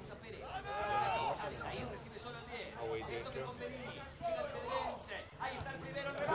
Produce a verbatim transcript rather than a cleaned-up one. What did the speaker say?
Gonza Pérez. Ahí recibe solo el diez. Le toca con Bedini. Llega el Pedrense. Ahí está el primero.